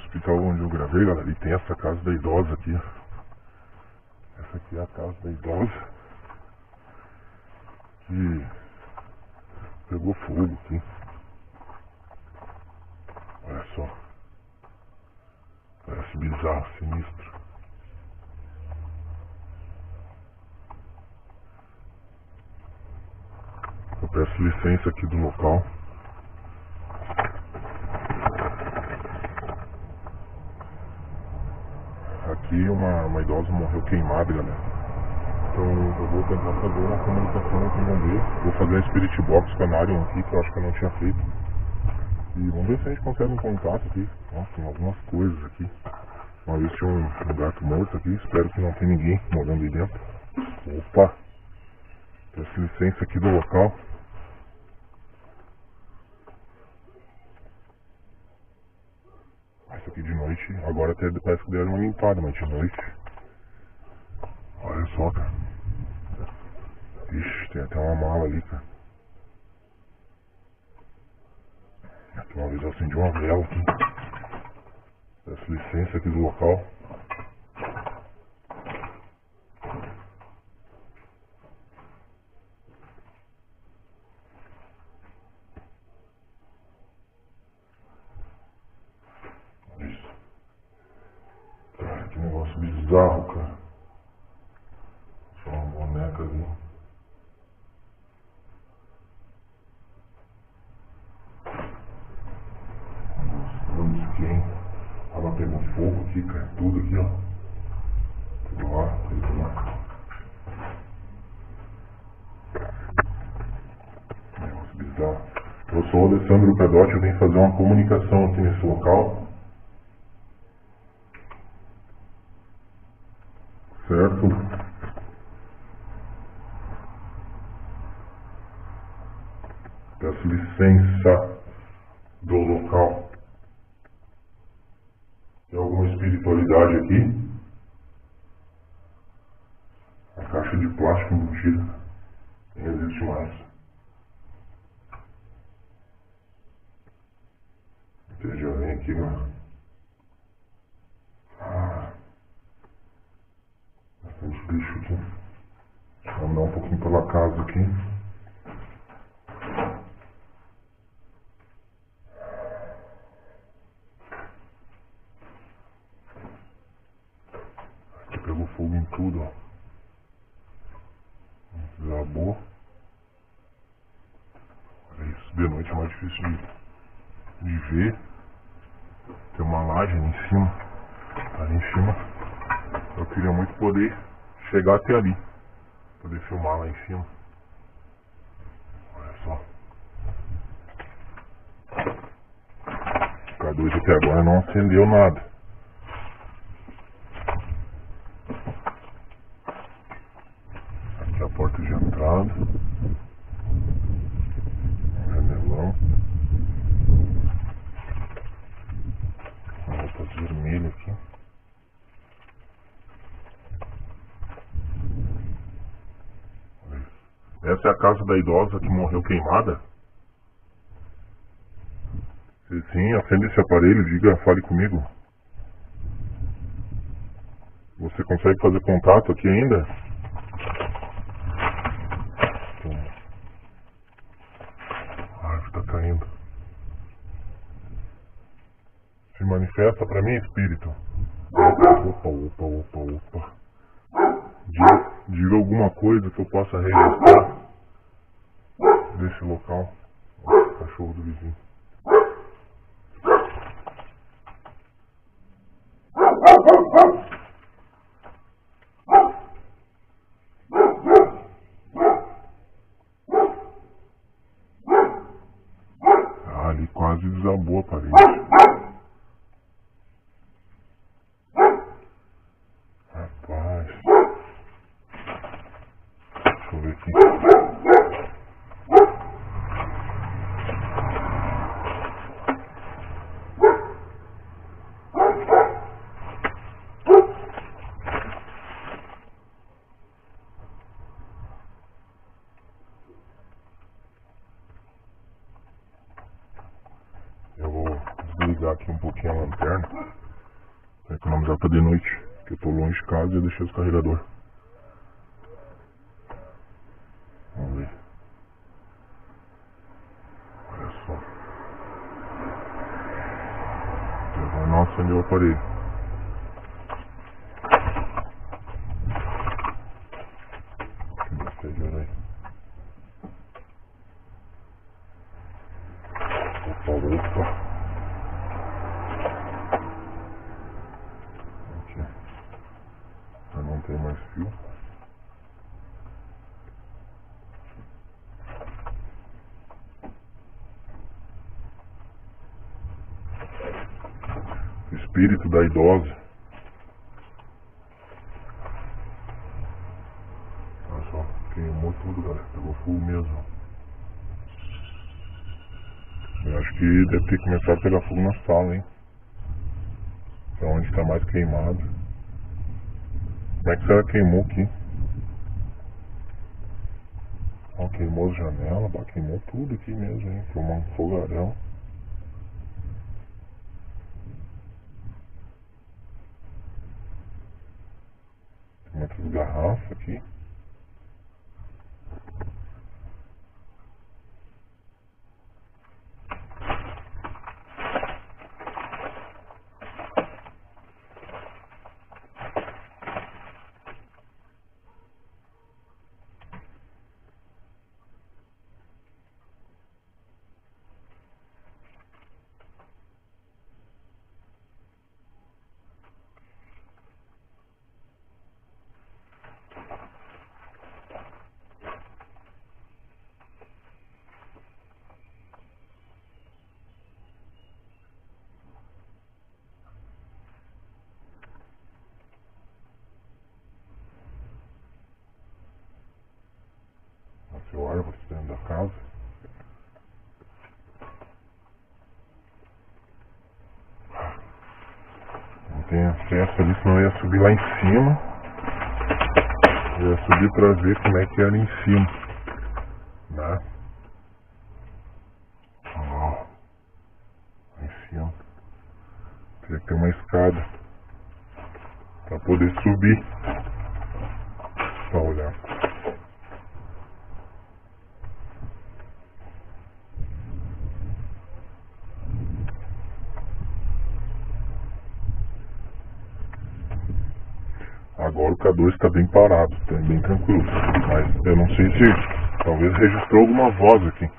hospital onde eu gravei, galera, e tem essa casa da idosa aqui, ó. Essa aqui é a casa da idosa que pegou fogo aqui. Olha só. Parece bizarro, sinistro. Eu peço licença aqui do local. Aqui uma idosa morreu queimada, galera. Então eu vou tentar fazer uma comunicação aqui, vamos ver. Vou fazer a Spirit Box com a Narion aqui, que eu acho que eu não tinha feito. E vamos ver se a gente consegue um contato aqui. Nossa, tem algumas coisas aqui. Uma vez tinha um gato morto aqui, espero que não tenha ninguém morando aí dentro. Opa! Peço licença aqui do local. Isso aqui de noite, agora até parece que deram uma limpada, mas de noite. Olha só, cara. Ixi, tem até uma mala ali, cara. Aqui uma vez eu acendi uma vela aqui. Peço licença aqui do local. Isso. Cara, que negócio bizarro, cara. Só uma boneca ali. Vamos quem? Ela pegou fogo aqui, cara. Tudo aqui, ó. Tudo lá, tudo lá. Negócio bizarro. Eu sou o Alessandro Pedotti, eu venho fazer uma comunicação aqui nesse local. Certo? Peço licença do local. Tem alguma espiritualidade aqui? A caixa de plástico embutida nem existe mais. Você já vem aqui, né? Bastante bicho aqui. Vamos andar um pouquinho pela casa aqui. Aqui pegou fogo em tudo, ó. Desabou. Olha isso, de noite é mais difícil de ver. Tem uma laje ali em cima. Ali em cima. Eu queria muito poder chegar até ali. Poder filmar lá em cima. Olha só. O K2 até agora não acendeu nada. Aqui é a porta de entrada. Janelão. Roupas vermelhas aqui. Essa é a casa da idosa que morreu queimada? Sim, acende esse aparelho, diga, fale comigo. Você consegue fazer contato aqui ainda? A árvore tá caindo. Se manifesta pra mim, espírito. Opa. Diga alguma coisa que eu possa registrar desse local. O cachorro do vizinho. Ali quase desabou a parede. Rapaz. Deixa eu ver aqui. Eu vou desligar aqui um pouquinho a lanterna. economizar pra de noite, que eu tô longe de casa e eu deixei os carregador. Vamos ver. Olha só. Eu não acendeu o aparelho. Opa. Aqui. Já não tem mais fio. Espírito da idosa. Olha só, queimou tudo, galera. Pegou fogo mesmo. Eu acho que deve ter começado a pegar fogo na sala, hein? Que é onde está mais queimado. Como é que será que queimou aqui? Ó, queimou as janelas, queimou tudo aqui mesmo, hein? Foi um fogaréu. Tem outras garrafas aqui. Nasceu árvore dentro da casa. Não tem acesso ali, senão eu ia subir lá em cima. Eu ia subir pra ver como é que era em cima. Né? Ó, lá em cima. Teria que ter uma escada pra poder subir. Pra olhar. Agora o K2 está bem parado, está bem tranquilo. Mas eu não sei se talvez registrou alguma voz aqui.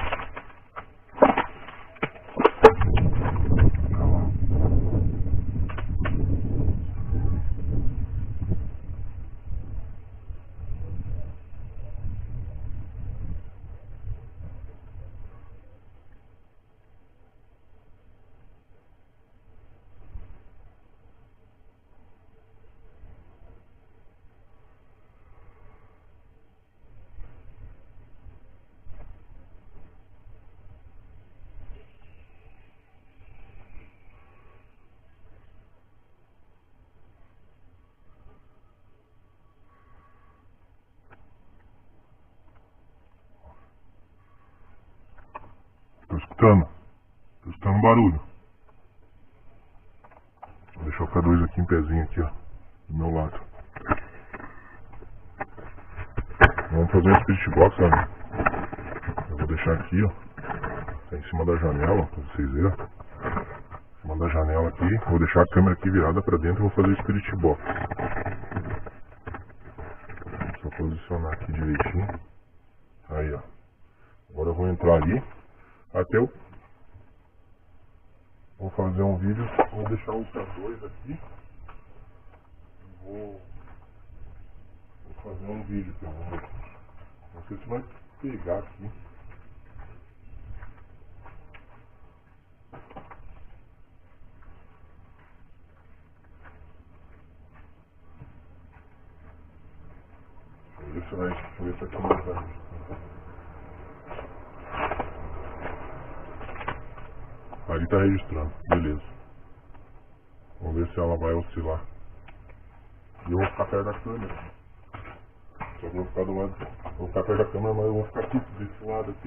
Tô escutando barulho. Vou deixar o K2 aqui em pezinho aqui, ó, do meu lado. Vamos fazer um spirit box, né? Eu vou deixar aqui, ó, tá em cima da janela, pra vocês verem. Em cima da janela aqui, vou deixar a câmera aqui virada pra dentro e vou fazer o spirit box. Só posicionar aqui direitinho. Aí, ó. Agora eu vou entrar ali. Até eu vou fazer um vídeo, vou deixar o K2 aqui. Vou fazer um vídeo aqui, não sei se vai pegar aqui. Deixa eu ver se aqui não tá. Ali tá registrando, beleza. Vamos ver se ela vai oscilar. E eu vou ficar perto da câmera. Só que eu vou ficar do lado. Vou ficar perto da câmera, mas eu vou ficar aqui desse lado aqui,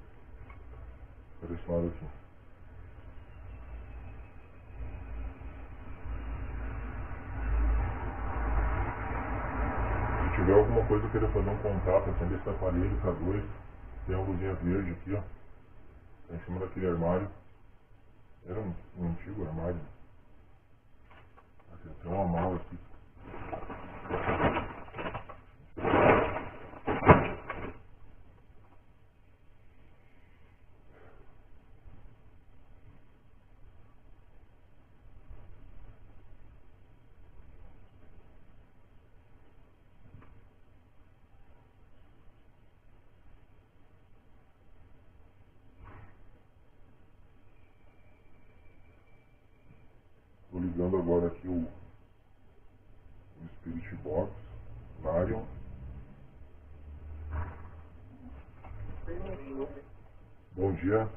ó. Desse lado aqui. coisa eu queria fazer um contato, acender esse aparelho para dois. Tem uma luzinha verde aqui, ó. Tá em cima daquele armário. Era um antigo armário. Aqui, tem uma mala aqui. Tô ligando agora aqui o Spirit Box, Marion. Bom dia.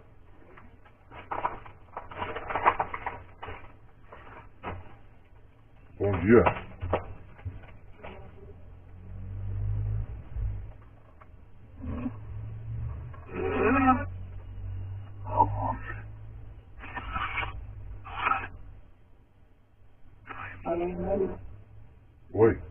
Bom dia. Oi.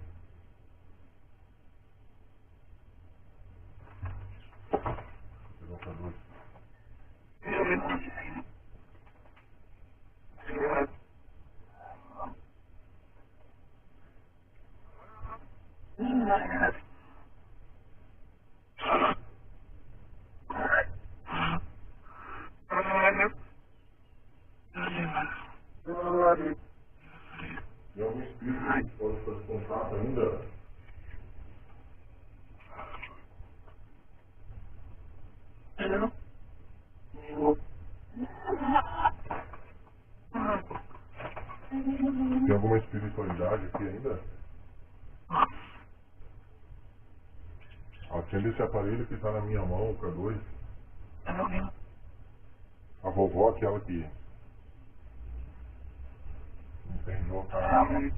Tem algum espírito que a gente pode fazer contato ainda? Tem alguma espiritualidade aqui ainda? Acende esse aparelho que está na minha mão, o K2. A vovó, aquela que incendiou a casa.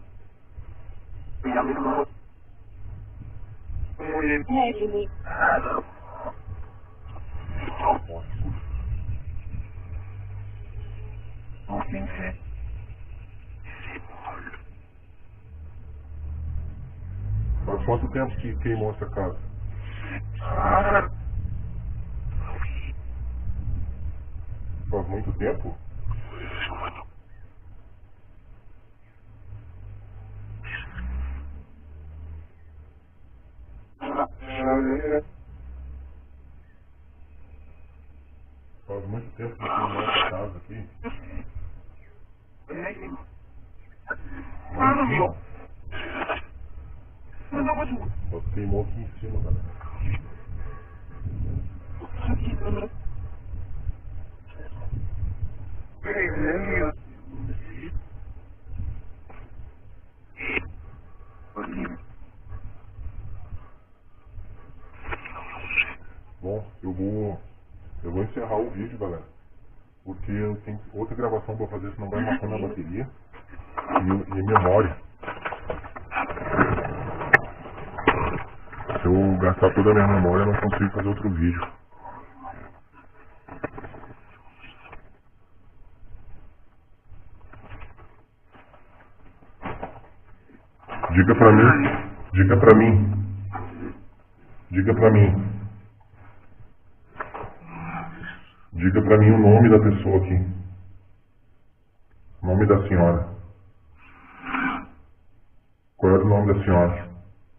Faz quanto tempo que queimou essa casa? Faz muito tempo? Faz muito tempo que queimou essa casa aqui? Lá em cima? Só queimou aqui em cima, galera. Bom, eu vou encerrar o vídeo, galera. Porque eu tenho outra gravação pra fazer, senão vai matando a bateria e memória. Se eu gastar toda a minha memória, eu não consigo fazer outro vídeo. Diga pra mim, diga pra mim, diga pra mim, diga pra mim o nome da pessoa aqui. O nome da senhora. Qual era o nome da senhora?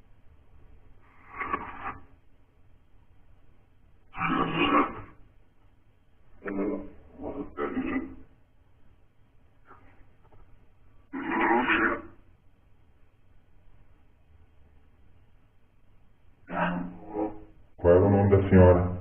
Qual era o nome da senhora?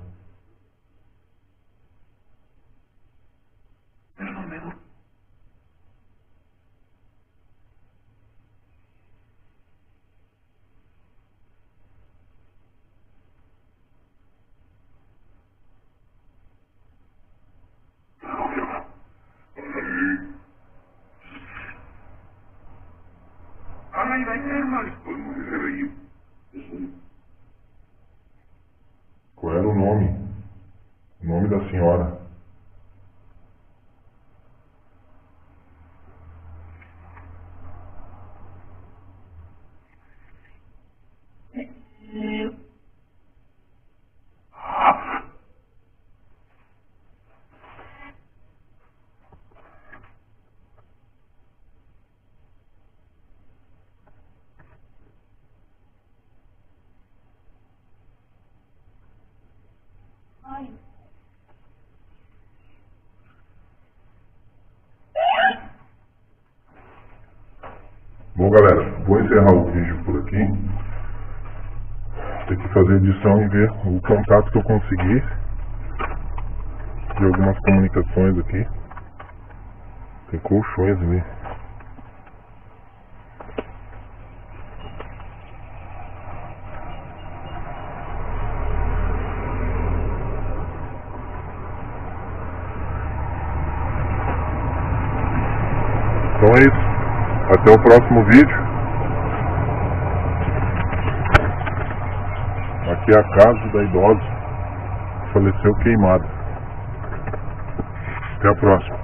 Qual era o nome? O nome da senhora? Bom, galera, vou encerrar o vídeo por aqui. Tem que fazer edição e ver o contato que eu consegui de algumas comunicações aqui. Tem colchões ali. Então é isso. Até o próximo vídeo. Aqui é a casa da idosa que faleceu queimada. Até a próxima.